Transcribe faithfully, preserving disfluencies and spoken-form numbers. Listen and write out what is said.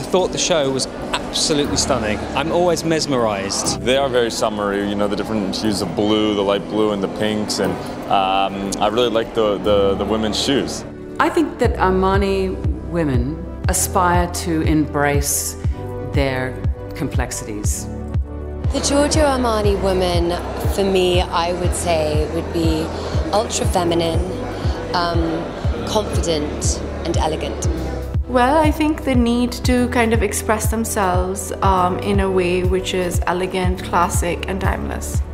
thought the show was absolutely stunning. I'm always mesmerized. They are very summery, you know, the different hues of blue, the light blue and the pinks, and um, I really like the, the, the women's shoes. I think that Armani women aspire to embrace their complexities. The Giorgio Armani woman, for me, I would say would be ultra feminine, um, confident and elegant. Well, I think the need to kind of express themselves um, in a way which is elegant, classic and timeless.